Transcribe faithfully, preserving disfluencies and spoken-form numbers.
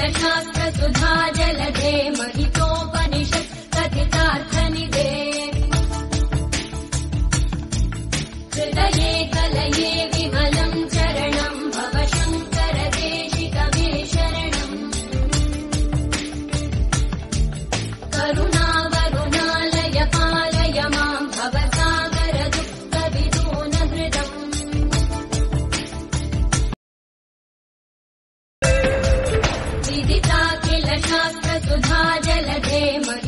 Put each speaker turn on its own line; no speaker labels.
शास्त्रसुधा जलधे महितोपनिषत् कथितार्थनिधे हृदये कलये विमलम् चरणम् भव शङ्कर देशिकमे शरणम् करुणावरुणालय पालय माम् भवसागर दुःखविदूनहृदम् विदिताखिल शास्त्रसुधा जलधे